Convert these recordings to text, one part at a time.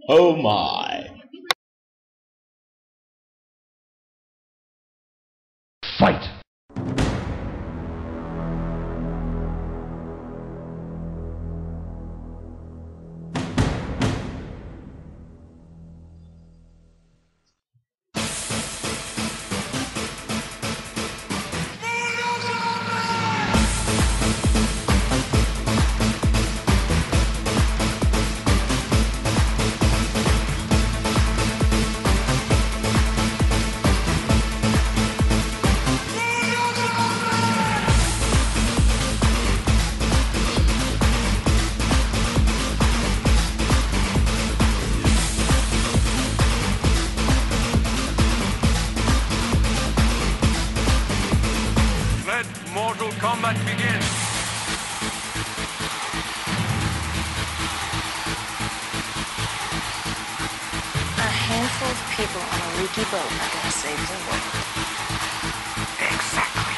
Oh my. Fight! Let Mortal Kombat begin! A handful of people on a leaky boat are gonna save the world. Exactly.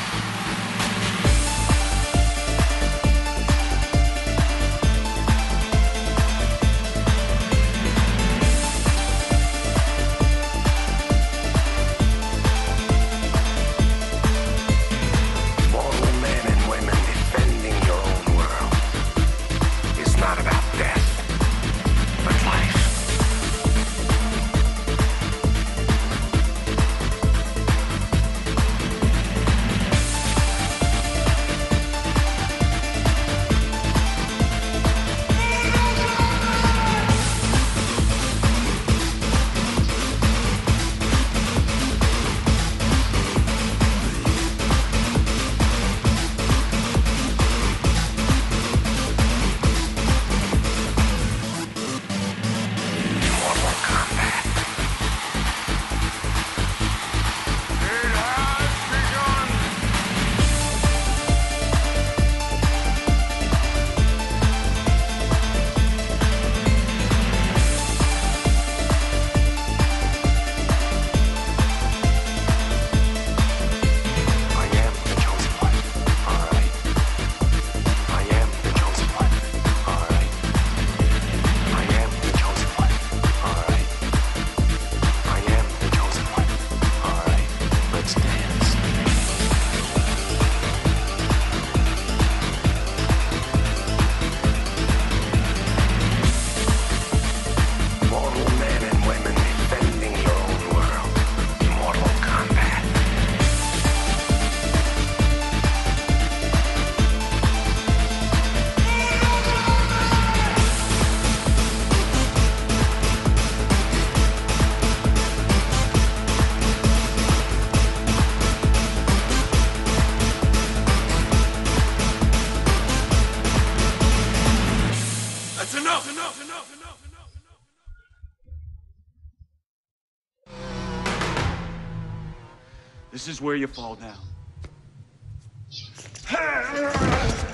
Mortal men and women defending your own world is not about death, but life. Mortal Kombat. It has begun! I am the chosen one. Alright. I am the chosen one. Alright. I am the chosen one. Alright. I am the chosen one. Alright. Let's dance. Mortal men and women defending your own world. Mortal Kombat. That's enough! Enough! Enough! Enough! This is where you fall down.